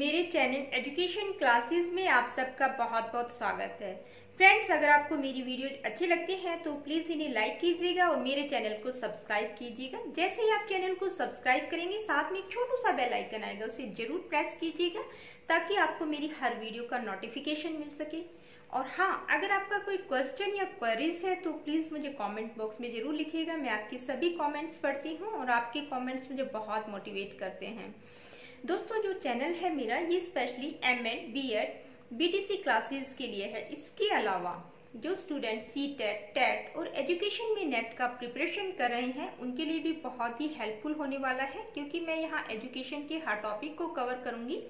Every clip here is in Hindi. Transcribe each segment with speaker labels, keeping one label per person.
Speaker 1: मेरे चैनल एजुकेशन क्लासेस में आप सबका बहुत बहुत स्वागत है। फ्रेंड्स, अगर आपको मेरी वीडियो अच्छी लगती है तो प्लीज़ इन्हें लाइक कीजिएगा और मेरे चैनल को सब्सक्राइब कीजिएगा। जैसे ही आप चैनल को सब्सक्राइब करेंगे, साथ में एक छोटू सा बेल आइकन आएगा, उसे जरूर प्रेस कीजिएगा ताकि आपको मेरी हर वीडियो का नोटिफिकेशन मिल सके। और हाँ, अगर आपका कोई क्वेश्चन या क्वेरीज है तो प्लीज़ मुझे कमेंट बॉक्स में ज़रूर लिखिएगा। मैं आपके सभी कमेंट्स पढ़ती हूँ और आपके कमेंट्स मुझे बहुत मोटिवेट करते हैं। दोस्तों, जो चैनल है मेरा, ये specially MEd, BEd, BTC classes के लिए है। इसके अलावा जो स्टूडेंट सीटेट, टेट और एजुकेशन में नेट का प्रिपरेशन कर रहे हैं, उनके लिए भी बहुत ही हेल्पफुल होने वाला है, क्योंकि मैं यहाँ एजुकेशन के हर टॉपिक को कवर करूँगी।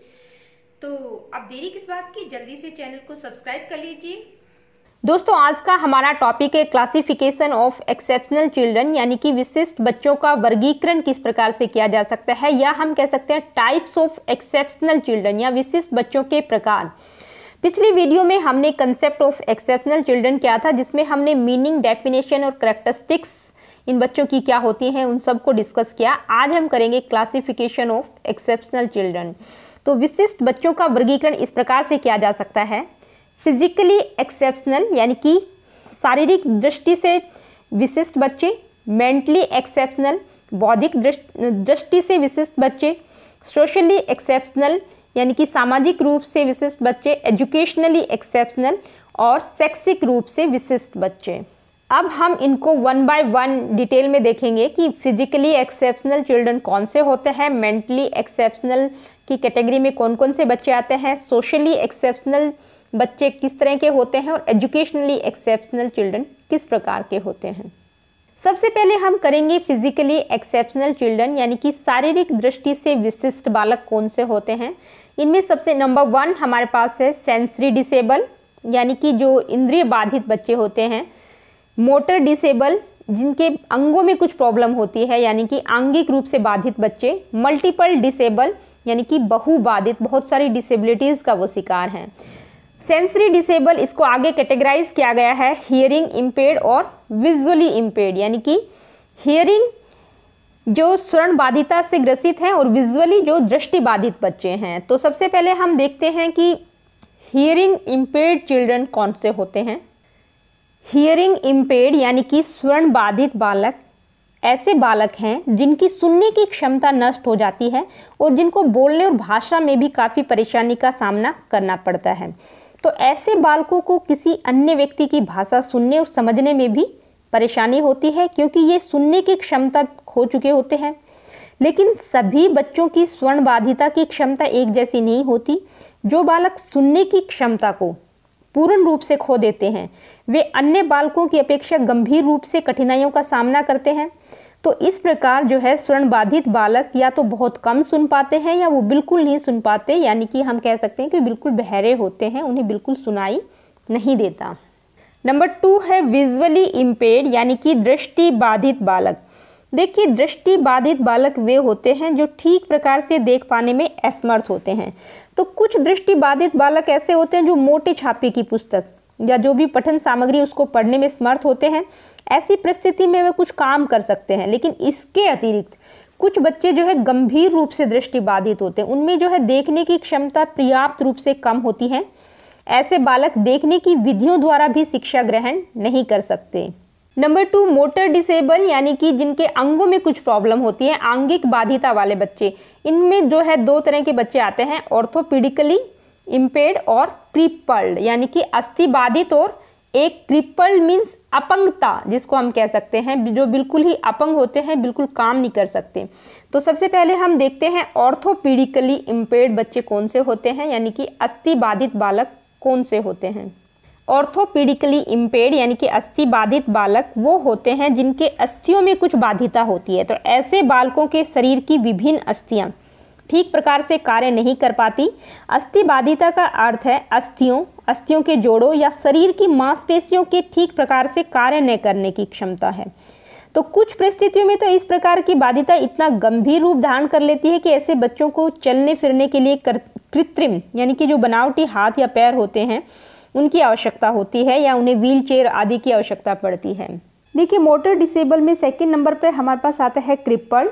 Speaker 1: तो अब देरी किस बात की, जल्दी से चैनल को सब्सक्राइब कर लीजिए।
Speaker 2: दोस्तों, आज का हमारा टॉपिक है क्लासिफिकेशन ऑफ एक्सेप्शनल चिल्ड्रन, यानी कि विशिष्ट बच्चों का वर्गीकरण किस प्रकार से किया जा सकता है, या हम कह सकते हैं टाइप्स ऑफ एक्सेप्शनल चिल्ड्रन या विशिष्ट बच्चों के प्रकार। पिछली वीडियो में हमने कंसेप्ट ऑफ एक्सेप्शनल चिल्ड्रन किया था, जिसमें हमने मीनिंग, डेफिनेशन और कैरेक्टरिस्टिक्स इन बच्चों की क्या होती हैं, उन सबको डिस्कस किया। आज हम करेंगे क्लासिफिकेशन ऑफ एक्सेप्शनल चिल्ड्रन। तो विशिष्ट बच्चों का वर्गीकरण इस प्रकार से किया जा सकता है। फिजिकली एक्सेप्शनल, यानी कि शारीरिक दृष्टि से विशिष्ट बच्चे। मेंटली एक्सेप्शनल, बौद्धिक दृष्टि से विशिष्ट बच्चे। सोशली एक्सेप्शनल, यानी कि सामाजिक रूप से विशिष्ट बच्चे। एजुकेशनली एक्सेप्शनल और शैक्षिक रूप से विशिष्ट बच्चे। अब हम इनको वन बाय वन डिटेल में देखेंगे कि फिजिकली एक्सेप्शनल चिल्ड्रन कौन से होते हैं, मेंटली एक्सेप्शनल की कैटेगरी में कौन कौन से बच्चे आते हैं, सोशली एक्सेप्शनल बच्चे किस तरह के होते हैं और एजुकेशनली एक्सेप्शनल चिल्ड्रन किस प्रकार के होते हैं। सबसे पहले हम करेंगे फिजिकली एक्सेप्शनल चिल्ड्रन, यानी कि शारीरिक दृष्टि से विशिष्ट बालक कौन से होते हैं। इनमें सबसे नंबर 1 हमारे पास है सेंसरी डिसेबल, यानी कि जो इंद्रिय बाधित बच्चे होते हैं। मोटर डिसेबल, जिनके अंगों में कुछ प्रॉब्लम होती है, यानी कि आंगिक रूप से बाधित बच्चे। मल्टीपल डिसेबल, यानी कि बहुबाधित, बहुत सारी डिसेबिलिटीज़ का वो शिकार हैं। सेंसरी डिसेबल, इसको आगे कैटेगराइज किया गया है हियरिंग इम्पेयर्ड और विजुअली इम्पेयर्ड, यानी कि हियरिंग जो श्रवण बाधिता से ग्रसित हैं और विजुअली जो दृष्टि बाधित बच्चे हैं। तो सबसे पहले हम देखते हैं कि हियरिंग इम्पेयर्ड चिल्ड्रन कौन से होते हैं। हियरिंग इम्पेयर्ड, यानी कि श्रवण बाधित बालक ऐसे बालक हैं जिनकी सुनने की क्षमता नष्ट हो जाती है और जिनको बोलने और भाषा में भी काफ़ी परेशानी का सामना करना पड़ता है। तो ऐसे बालकों को किसी अन्य व्यक्ति की भाषा सुनने और समझने में भी परेशानी होती है, क्योंकि ये सुनने की क्षमता खो चुके होते हैं। लेकिन सभी बच्चों की श्रवण बाधिता की क्षमता एक जैसी नहीं होती। जो बालक सुनने की क्षमता को पूर्ण रूप से खो देते हैं, वे अन्य बालकों की अपेक्षा गंभीर रूप से कठिनाइयों का सामना करते हैं। तो इस प्रकार जो है श्रवण बाधित बालक या तो बहुत कम सुन पाते हैं या वो बिल्कुल नहीं सुन पाते, यानी कि हम कह सकते हैं कि बिल्कुल बहरे होते हैं, उन्हें बिल्कुल सुनाई नहीं देता। नंबर 2 है विजुअली इम्पेयर्ड, यानी कि दृष्टि बाधित बालक। देखिए, दृष्टि बाधित बालक वे होते हैं जो ठीक प्रकार से देख पाने में असमर्थ होते हैं। तो कुछ दृष्टि बाधित बालक ऐसे होते हैं जो मोटे छापे की पुस्तक या जो भी पठन सामग्री उसको पढ़ने में समर्थ होते हैं। ऐसी परिस्थिति में वे कुछ काम कर सकते हैं, लेकिन इसके अतिरिक्त कुछ बच्चे जो है गंभीर रूप से दृष्टि बाधित होते हैं। उनमें जो है देखने की क्षमता पर्याप्त रूप से कम होती है। ऐसे बालक देखने की विधियों द्वारा भी शिक्षा ग्रहण नहीं कर सकते। नंबर 2 मोटर डिसेबल, यानी कि जिनके अंगों में कुछ प्रॉब्लम होती है, आंगिक बाधिता वाले बच्चे। इनमें जो है 2 तरह के बच्चे आते हैं, ऑर्थोपेडिकली इम्पेयर्ड और क्रिपल्ड, यानी कि अस्थि बाधित। और एक क्रिपल्ड मीन्स अपंगता, जिसको हम कह सकते हैं, जो बिल्कुल ही अपंग होते हैं, बिल्कुल काम नहीं कर सकते। तो सबसे पहले हम देखते हैं ऑर्थोपेडिकली इम्पेयर्ड बच्चे कौन से होते हैं, यानी कि अस्थि बाधित बालक कौन से होते हैं। ऑर्थोपेडिकली इम्पेयर्ड, यानी कि अस्थि बाधित बालक वो होते हैं जिनके अस्थियों में कुछ बाधिता होती है। तो ऐसे बालकों के शरीर की विभिन्न अस्थियां ठीक प्रकार से कार्य नहीं कर पाती। अस्थि बाधिता का अर्थ है अस्थियों के जोड़ों या शरीर की मांसपेशियों के ठीक प्रकार से कार्य न करने की क्षमता है। तो कुछ परिस्थितियों में तो इस प्रकार की बाधिता इतना गंभीर रूप धारण कर लेती है कि ऐसे बच्चों को चलने फिरने के लिए कृत्रिम, यानी कि जो बनावटी हाथ या पैर होते हैं, उनकी आवश्यकता होती है, या उन्हें व्हील चेयर आदि की आवश्यकता पड़ती है। देखिए, मोटर डिसेबल में सेकंड नंबर पे हमारे पास आता है क्रिपल्ड,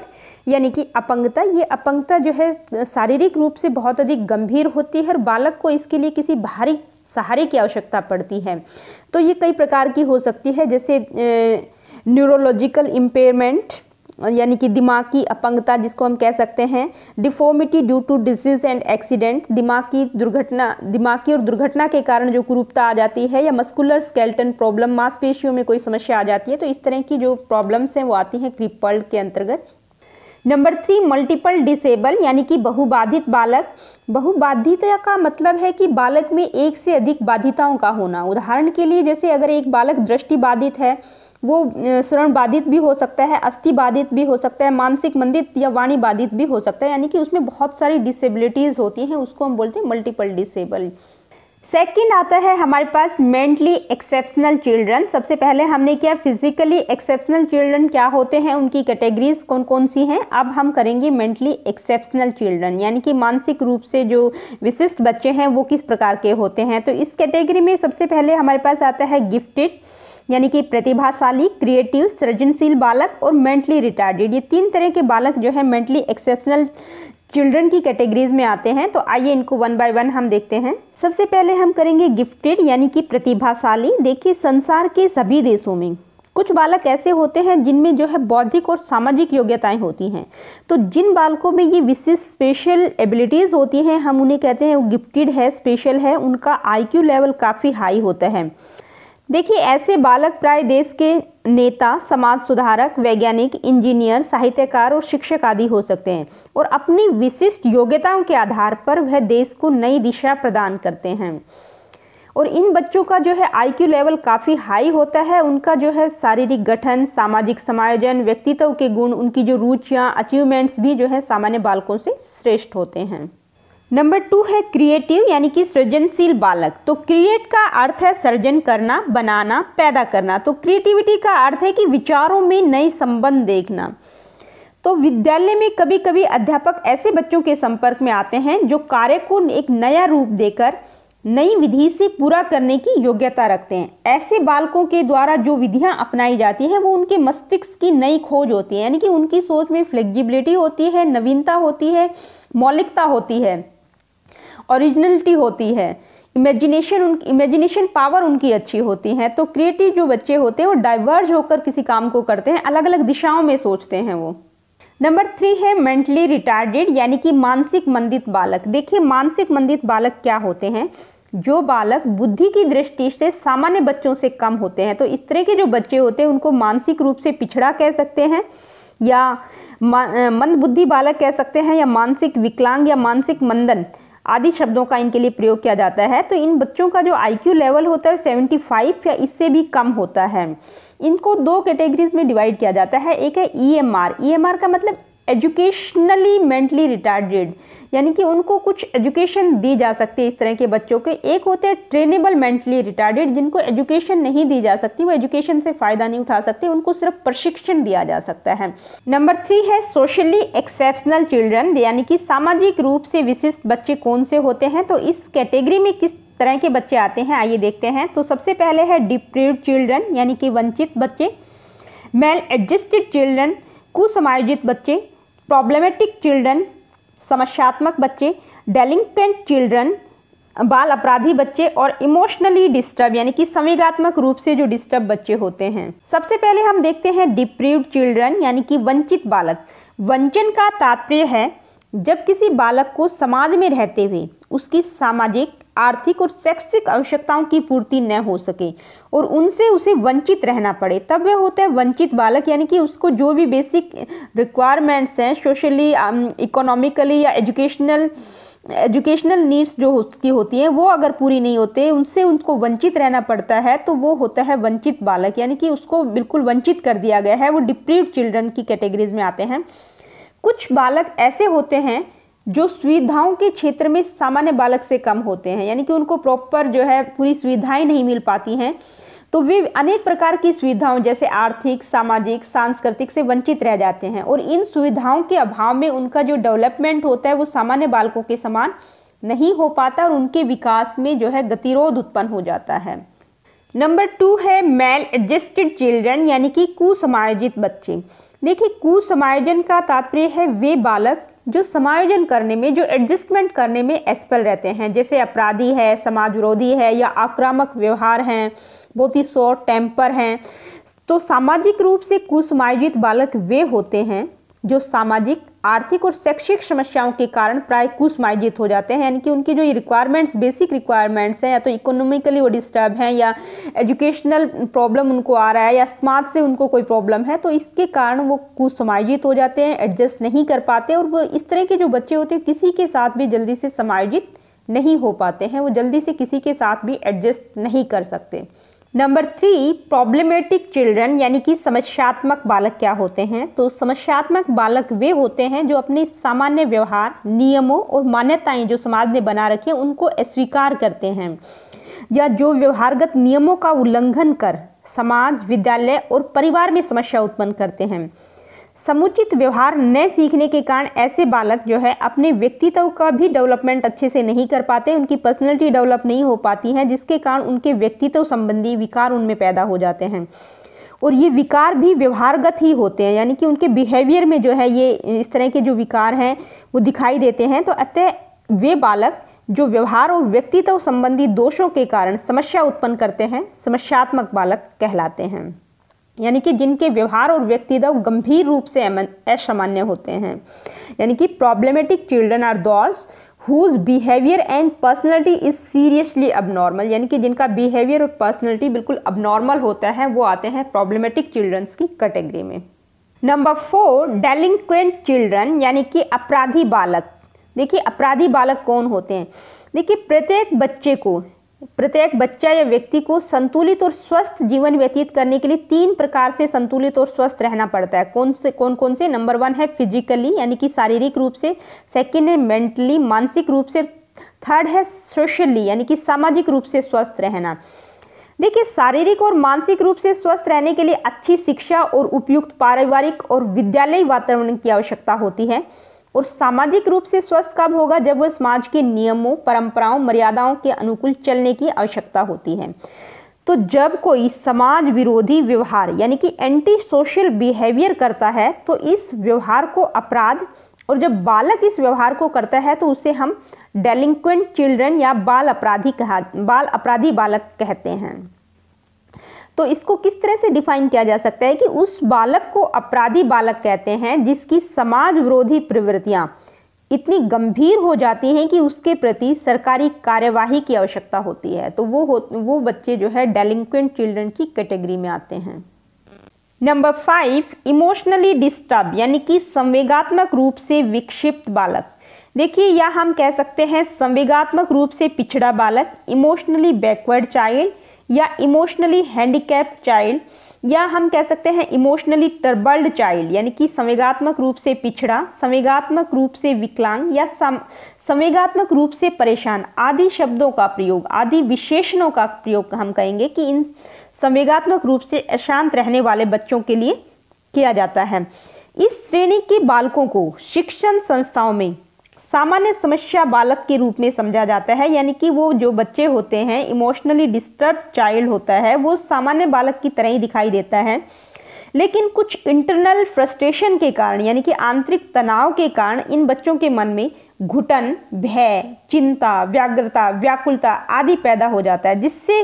Speaker 2: यानी कि अपंगता। ये अपंगता जो है शारीरिक रूप से बहुत अधिक गंभीर होती है और बालक को इसके लिए किसी बाहरी सहारे की आवश्यकता पड़ती है। तो ये कई प्रकार की हो सकती है, जैसे न्यूरोलॉजिकल इम्पेयरमेंट यानी कि दिमागी अपंगता जिसको हम कह सकते हैं, deformity due to disease and accident, दिमागी और दुर्घटना के कारण जो कुरूपता आ जाती है, या मस्कुलर स्केलेटन प्रॉब्लम, मांसपेशियों में कोई समस्या आ जाती है। तो इस तरह की जो प्रॉब्लम्स हैं वो आती हैं क्रिपल्ड के अंतर्गत। नंबर 3 मल्टीपल डिसेबल यानी कि बहुबाधित बालक। बहुबाधिता का मतलब है कि बालक में एक से अधिक बाधिताओं का होना। उदाहरण के लिए जैसे अगर एक बालक दृष्टि बाधित है, वो श्रवण बाधित भी हो सकता है, अस्थि बाधित भी हो सकता है, मानसिक मंदित या वाणी बाधित भी हो सकता है, यानी कि उसमें बहुत सारी डिसेबिलिटीज होती हैं, उसको हम बोलते हैं मल्टीपल डिसेबल। सेकंड आता है हमारे पास मेंटली एक्सेप्शनल चिल्ड्रन। सबसे पहले हमने किया फिजिकली एक्सेप्शनल चिल्ड्रन क्या होते हैं, उनकी कैटेगरीज कौन कौन सी हैं। अब हम करेंगे मेंटली एक्सेप्शनल चिल्ड्रन, यानी कि मानसिक रूप से जो विशिष्ट बच्चे हैं वो किस प्रकार के होते हैं। तो इस कैटेगरी में सबसे पहले हमारे पास आता है गिफ्टेड यानी कि प्रतिभाशाली, क्रिएटिव सृजनशील बालक और मेंटली रिटार्डेड। ये 3 तरह के बालक जो है मेंटली एक्सेप्शनल चिल्ड्रन की कैटेगरीज में आते हैं। तो आइए इनको 1 बाय 1 हम देखते हैं। सबसे पहले हम करेंगे गिफ्टेड यानी कि प्रतिभाशाली। देखिए संसार के सभी देशों में कुछ बालक ऐसे होते हैं जिनमें जो है बौद्धिक और सामाजिक योग्यताएं होती हैं। तो जिन बालकों में ये विशिष्ट स्पेशल एबिलिटीज़ होती हैं हम उन्हें कहते हैं वो गिफ्टेड है, स्पेशल है, उनका IQ लेवल काफ़ी हाई होता है। देखिए ऐसे बालक प्राय देश के नेता, समाज सुधारक, वैज्ञानिक, इंजीनियर, साहित्यकार और शिक्षक आदि हो सकते हैं और अपनी विशिष्ट योग्यताओं के आधार पर वह देश को नई दिशा प्रदान करते हैं। और इन बच्चों का जो है IQ लेवल काफ़ी हाई होता है। उनका जो है शारीरिक गठन, सामाजिक समायोजन, व्यक्तित्व के गुण, उनकी जो रुचियाँ, अचीवमेंट्स भी जो है सामान्य बालकों से श्रेष्ठ होते हैं। नंबर 2 है क्रिएटिव यानी कि सृजनशील बालक। तो क्रिएट का अर्थ है सर्जन करना, बनाना, पैदा करना। तो क्रिएटिविटी का अर्थ है कि विचारों में नए संबंध देखना। तो विद्यालय में कभी कभी अध्यापक ऐसे बच्चों के संपर्क में आते हैं जो कार्य को एक नया रूप देकर नई विधि से पूरा करने की योग्यता रखते हैं। ऐसे बालकों के द्वारा जो विधियां अपनाई जाती हैं वो उनके मस्तिष्क की नई खोज होती है, यानी कि उनकी सोच में फ्लेक्सिबिलिटी होती है, नवीनता होती है, मौलिकता होती है, ओरिजिनलिटी होती है, इमेजिनेशन पावर उनकी अच्छी होती है। तो क्रिएटिव जो बच्चे होते हैं वो डाइवर्ज होकर किसी काम को करते हैं, अलग अलग दिशाओं में सोचते हैं वो। नंबर 3 है मेंटली रिटार्डेड यानी कि मानसिक मंदित बालक। देखिए मानसिक मंदित बालक क्या होते हैं, जो बालक बुद्धि की दृष्टि से सामान्य बच्चों से कम होते हैं। तो इस तरह के जो बच्चे होते हैं उनको मानसिक रूप से पिछड़ा कह सकते हैं, या मंदबुद्धि बालक कह सकते हैं, या मानसिक विकलांग या मानसिक मंदन आदि शब्दों का इनके लिए प्रयोग किया जाता है। तो इन बच्चों का जो IQ लेवल होता है 75 या इससे भी कम होता है। इनको 2 कैटेगरीज में डिवाइड किया जाता है। एक है EMR का मतलब एजुकेशनली मेंटली रिटार्डेड, यानी कि उनको कुछ एजुकेशन दी जा सकती है इस तरह के बच्चों के। एक होते हैं ट्रेनेबल मेंटली रिटार्डेड, जिनको एजुकेशन नहीं दी जा सकती, वो एजुकेशन से फ़ायदा नहीं उठा सकते, उनको सिर्फ प्रशिक्षण दिया जा सकता है। नंबर 3 है सोशली एक्सेप्शनल चिल्ड्रन, यानी कि सामाजिक रूप से विशिष्ट बच्चे कौन से होते हैं। तो इस कैटेगरी में किस तरह के बच्चे आते हैं आइए देखते हैं। तो सबसे पहले है डिप्रीव्ड चिल्ड्रन यानी कि वंचित बच्चे, मेल एडजस्टेड चिल्ड्रन कुसमायोजित बच्चे, प्रॉब्लमेटिक चिल्ड्रन समस्यात्मक बच्चे, डेलिंक्वेंट चिल्ड्रन बाल अपराधी बच्चे, और इमोशनली डिस्टर्ब यानी कि संवेगात्मक रूप से जो डिस्टर्ब बच्चे होते हैं। सबसे पहले हम देखते हैं डिप्रीव्ड चिल्ड्रन यानी कि वंचित बालक। वंचन का तात्पर्य है जब किसी बालक को समाज में रहते हुए उसकी सामाजिक, आर्थिक और शैक्षिक आवश्यकताओं की पूर्ति न हो सके और उनसे उसे वंचित रहना पड़े, तब वह होता है वंचित बालक। यानी कि उसको जो भी बेसिक रिक्वायरमेंट्स हैं सोशली, इकोनॉमिकली या एजुकेशनल नीड्स जो उसकी होती हैं वो अगर पूरी नहीं होते, उनसे उनको वंचित रहना पड़ता है, तो वो होता है वंचित बालक, यानी कि उसको बिल्कुल वंचित कर दिया गया है। वो डिप्रीव्ड चिल्ड्रन की कैटेगरीज में आते हैं। कुछ बालक ऐसे होते हैं जो सुविधाओं के क्षेत्र में सामान्य बालक से कम होते हैं, यानी कि उनको प्रॉपर जो है पूरी सुविधाएं नहीं मिल पाती हैं, तो वे अनेक प्रकार की सुविधाओं जैसे आर्थिक, सामाजिक, सांस्कृतिक से वंचित रह जाते हैं और इन सुविधाओं के अभाव में उनका जो डेवलपमेंट होता है वो सामान्य बालकों के समान नहीं हो पाता और उनके विकास में जो है गतिरोध उत्पन्न हो जाता है। नंबर 2 है मेल एडजस्टेड चिल्ड्रन, यानी कि कुसमायोजित बच्चे। देखिए, कुसमायोजन का तात्पर्य है वे बालक जो समायोजन करने में, जो एडजस्टमेंट करने में असफल रहते हैं, जैसे अपराधी है, समाज विरोधी है, या आक्रामक व्यवहार हैं, बहुत ही शॉर्ट टेम्पर हैं। तो सामाजिक रूप से कुसमायोजित बालक वे होते हैं जो सामाजिक, आर्थिक और शैक्षिक समस्याओं के कारण प्राय कुसमायोजित हो जाते हैं, यानी कि उनकी जो रिक्वायरमेंट्स, बेसिक रिक्वायरमेंट्स हैं, या तो इकोनॉमिकली वो डिस्टर्ब हैं, या एजुकेशनल प्रॉब्लम उनको आ रहा है, या समाज से उनको कोई प्रॉब्लम है, तो इसके कारण वो कुसमायोजित हो जाते हैं, एडजस्ट नहीं कर पाते। और वो इस तरह के जो बच्चे होते हैं किसी के साथ भी जल्दी से समायोजित नहीं हो पाते हैं, वो जल्दी से किसी के साथ भी एडजस्ट नहीं कर सकते। नंबर 3 प्रॉब्लमेटिक चिल्ड्रन, यानी कि समस्यात्मक बालक क्या होते हैं? तो समस्यात्मक बालक वे होते हैं जो अपने सामान्य व्यवहार, नियमों और मान्यताएं जो समाज ने बना रखी हैं उनको अस्वीकार करते हैं, या जो व्यवहारगत नियमों का उल्लंघन कर समाज, विद्यालय और परिवार में समस्या उत्पन्न करते हैं। समुचित व्यवहार न सीखने के कारण ऐसे बालक जो है अपने व्यक्तित्व का भी डेवलपमेंट अच्छे से नहीं कर पाते, उनकी पर्सनैलिटी डेवलप नहीं हो पाती है, जिसके कारण उनके व्यक्तित्व संबंधी विकार उनमें पैदा हो जाते हैं। और ये विकार भी व्यवहारगत ही होते हैं, यानी कि उनके बिहेवियर में जो है ये इस तरह के जो विकार हैं वो दिखाई देते हैं। तो अतः वे बालक जो व्यवहार और व्यक्तित्व संबंधी दोषों के कारण समस्या उत्पन्न करते हैं समस्यात्मक बालक कहलाते हैं, यानी कि जिनके व्यवहार और व्यक्तित्व गंभीर रूप से असामान्य होते हैं। यानी कि problematic children are those whose behaviour and personality is seriously abnormal, यानी कि जिनका बिहेवियर और पर्सनैलिटी बिल्कुल अबनॉर्मल होता है वो आते हैं प्रॉब्लमेटिक चिल्ड्रंस की कैटेगरी में। नंबर 4 डेलिंक्वेंट चिल्ड्रन, यानी कि अपराधी बालक। देखिए, अपराधी बालक कौन होते हैं? देखिए, प्रत्येक बच्चा या व्यक्ति को संतुलित और स्वस्थ जीवन व्यतीत करने के लिए 3 प्रकार से संतुलित और स्वस्थ रहना पड़ता है। कौन से? नंबर 1 है फिजिकली, यानी कि शारीरिक रूप से, सेकंड है मेंटली, मानसिक रूप से, थर्ड है सोशली, यानी कि सामाजिक रूप से स्वस्थ रहना। देखिए, शारीरिक और मानसिक रूप से स्वस्थ रहने के लिए अच्छी शिक्षा और उपयुक्त पारिवारिक और विद्यालयी वातावरण की आवश्यकता होती है। और सामाजिक रूप से स्वस्थ कब होगा? जब वह समाज के नियमों, परंपराओं, मर्यादाओं के अनुकूल चलने की आवश्यकता होती है। तो जब कोई समाज विरोधी व्यवहार यानी कि एंटी सोशल बिहेवियर करता है तो इस व्यवहार को अपराध, और जब बालक इस व्यवहार को करता है तो उसे हम डेलिंक्वेंट चिल्ड्रन या बाल अपराधी बालक कहते हैं। तो इसको किस तरह से डिफाइन किया जा सकता है कि उस बालक को अपराधी बालक कहते हैं जिसकी समाज विरोधी प्रवृत्तियां इतनी गंभीर हो जाती हैं कि उसके प्रति सरकारी कार्यवाही की आवश्यकता होती है। तो वो बच्चे जो है डेलिंक्वेंट चिल्ड्रन की कैटेगरी में आते हैं। नंबर 5 इमोशनली डिस्टर्ब, यानी कि संवेगात्मक रूप से विक्षिप्त बालक। देखिए, या हम कह सकते हैं संवेगात्मक रूप से पिछड़ा बालक, इमोशनली बैकवर्ड चाइल्ड, या इमोशनली हैंडीकैप्ड चाइल्ड, या हम कह सकते हैं इमोशनली टर्बल्ड चाइल्ड, यानी कि संवेगात्मक रूप से पिछड़ा, संवेगात्मक रूप से विकलांग, या संवेगात्मक रूप से परेशान आदि शब्दों का प्रयोग, आदि विशेषणों का प्रयोग हम कहेंगे कि इन संवेगात्मक रूप से अशांत रहने वाले बच्चों के लिए किया जाता है। इस श्रेणी के बालकों को शिक्षण संस्थाओं में सामान्य समस्या बालक के रूप में समझा जाता है, यानी कि वो जो बच्चे होते हैं इमोशनली डिस्टर्ब चाइल्ड होता है वो सामान्य बालक की तरह ही दिखाई देता है, लेकिन कुछ इंटरनल फ्रस्ट्रेशन के कारण यानी कि आंतरिक तनाव के कारण इन बच्चों के मन में घुटन, भय, चिंता, व्यग्रता, व्याकुलता आदि पैदा हो जाता है, जिससे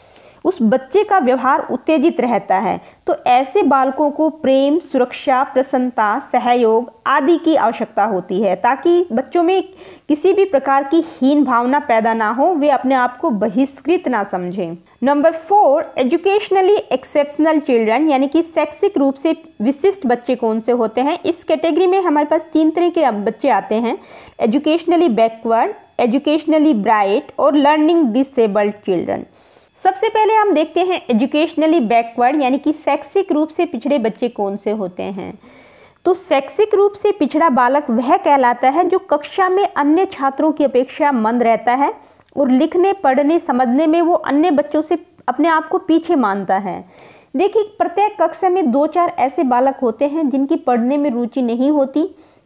Speaker 2: उस बच्चे का व्यवहार उत्तेजित रहता है। तो ऐसे बालकों को प्रेम, सुरक्षा, प्रसन्नता, सहयोग आदि की आवश्यकता होती है ताकि बच्चों में किसी भी प्रकार की हीन भावना पैदा ना हो, वे अपने आप को बहिष्कृत ना समझें। नंबर 4 एजुकेशनली एक्सेप्शनल चिल्ड्रन, यानी कि शैक्षिक रूप से विशिष्ट बच्चे कौन से होते हैं। इस कैटेगरी में हमारे पास 3 तरह के बच्चे आते हैं: एजुकेशनली बैकवर्ड, एजुकेशनली ब्राइट और लर्निंग डिसेबल्ड चिल्ड्रन। सबसे पहले हम देखते हैं एजुकेशनली बैकवर्ड, यानी कि शैक्षिक रूप से पिछड़े बच्चे कौन से होते हैं। तो शैक्षिक रूप से पिछड़ा बालक वह कहलाता है जो कक्षा में अन्य छात्रों की अपेक्षा मंद रहता है और लिखने, पढ़ने, समझने में वो अन्य बच्चों से अपने आप को पीछे मानता है। देखिए, प्रत्येक कक्षा में 2-4 ऐसे बालक होते हैं जिनकी पढ़ने में रुचि नहीं होती,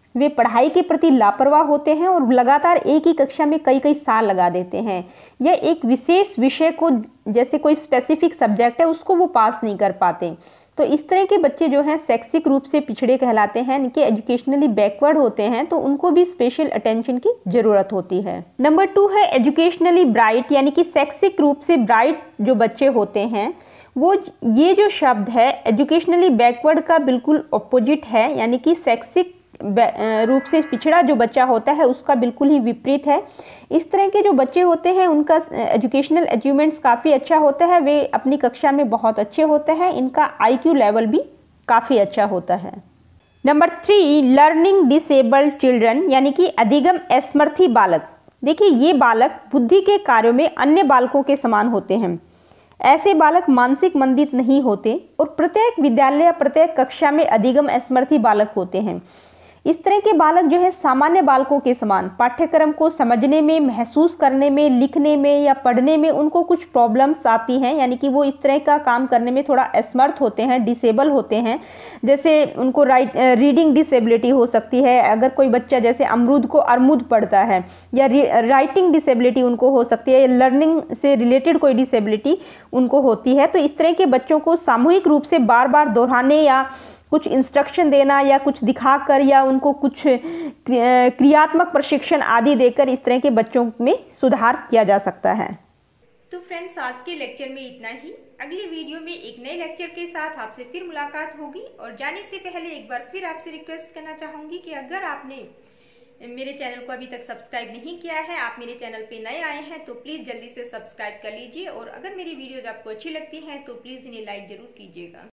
Speaker 2: वे पढ़ाई के प्रति लापरवाह होते हैं और लगातार एक ही कक्षा में कई कई साल लगा देते हैं। यह एक विशेष विषय को, जैसे कोई स्पेसिफिक सब्जेक्ट है, उसको वो पास नहीं कर पाते। तो इस तरह के बच्चे जो हैं शैक्षिक रूप से पिछड़े कहलाते हैं, इनके एजुकेशनली बैकवर्ड होते हैं, तो उनको भी स्पेशल अटेंशन की जरूरत होती है। नंबर 2 है एजुकेशनली ब्राइट, यानी कि शैक्षिक रूप से ब्राइट जो बच्चे होते हैं वो, ये जो शब्द है एजुकेशनली बैकवर्ड का बिल्कुल ऑपोजिट है, यानी कि शैक्षिक रूप से पिछड़ा जो बच्चा होता है उसका बिल्कुल ही विपरीत है। इस तरह के जो बच्चे होते हैं उनका एजुकेशनल अचीवमेंट्स काफ़ी अच्छा होता है, वे अपनी कक्षा में बहुत अच्छे होते हैं, इनका IQ लेवल भी काफ़ी अच्छा होता है। नंबर 3 लर्निंग डिसेबल्ड चिल्ड्रन, यानी कि अधिगम असमर्थी बालक। देखिए, ये बालक बुद्धि के कार्यों में अन्य बालकों के समान होते हैं। ऐसे बालक मानसिक मंदित नहीं होते और प्रत्येक विद्यालय या प्रत्येक कक्षा में अधिगम असमर्थी बालक होते हैं। इस तरह के बालक जो है सामान्य बालकों के समान पाठ्यक्रम को समझने में, महसूस करने में, लिखने में या पढ़ने में उनको कुछ प्रॉब्लम्स आती हैं, यानी कि वो इस तरह का काम करने में थोड़ा असमर्थ होते हैं, डिसेबल होते हैं। जैसे उनको रीडिंग डिसेबिलिटी हो सकती है, अगर कोई बच्चा जैसे अमरूद को अरमुद पढ़ता है, या राइटिंग डिसेबिलिटी उनको हो सकती है, या लर्निंग से रिलेटेड कोई डिसेबिलिटी उनको होती है। तो इस तरह के बच्चों को सामूहिक रूप से बार बार दोहराने या कुछ इंस्ट्रक्शन देना या कुछ दिखाकर या उनको कुछ क्रियात्मक प्रशिक्षण आदि देकर इस तरह के बच्चों में सुधार किया जा सकता है।
Speaker 1: तो फ्रेंड्स, आज के लेक्चर में इतना ही। अगले वीडियो में एक नए लेक्चर के साथ आपसे फिर मुलाकात होगी। और जाने से पहले एक बार फिर आपसे रिक्वेस्ट करना चाहूंगी कि अगर आपने मेरे चैनल को अभी तक सब्सक्राइब नहीं किया है, आप मेरे चैनल पे नए आए हैं, तो प्लीज़ जल्दी से सब्सक्राइब कर लीजिए। और अगर मेरी वीडियोज आपको अच्छी लगती हैं तो प्लीज़ इन्हें लाइक ज़रूर कीजिएगा।